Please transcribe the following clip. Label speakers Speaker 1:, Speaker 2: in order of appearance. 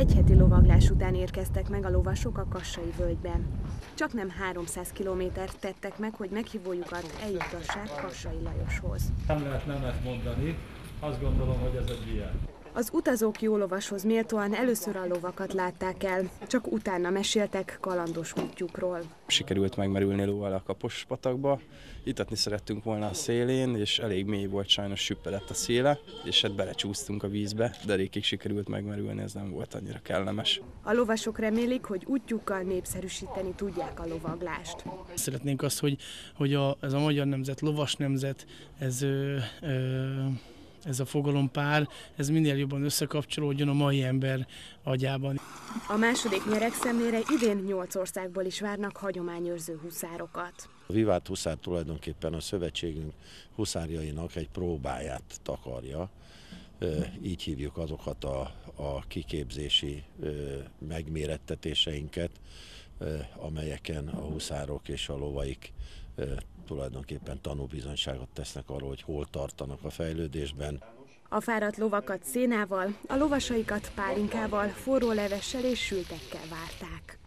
Speaker 1: Egy heti lovaglás után érkeztek meg a lovasok a Kassai völgyben. Csaknem 300 kilométert tettek meg, hogy meghívójukat eljutassák Kassai Lajoshoz.
Speaker 2: Nem lehet nemet mondani, azt gondolom, hogy ez egy ilyen.
Speaker 1: Az utazók jó lovashoz méltóan először a lovakat látták el, csak utána meséltek kalandos útjukról.
Speaker 3: Sikerült megmerülni lóval a Kapospatakba, itatni szerettünk volna a szélén, és elég mély volt, sajnos süppedett a széle, és hát belecsúsztunk a vízbe, derékig sikerült megmerülni, ez nem volt annyira kellemes.
Speaker 1: A lovasok remélik, hogy útjukkal népszerűsíteni tudják a lovaglást.
Speaker 4: Szeretnénk azt, hogy ez a magyar nemzet, lovas nemzet, ez a fogalompár, ez minél jobban összekapcsolódjon a mai ember agyában.
Speaker 1: A második nyeregszemlére idén 8 országból is várnak hagyományőrző huszárokat.
Speaker 5: A Vivát huszár tulajdonképpen a szövetségünk huszárjainak egy próbáját takarja. Így hívjuk azokat a kiképzési megmérettetéseinket, amelyeken a huszárok és a lovaik tulajdonképpen tanúbizonyságot tesznek arról, hogy hol tartanak a fejlődésben.
Speaker 1: A fáradt lovakat szénával, a lovasaikat pálinkával, forró levessel és sültekkel várták.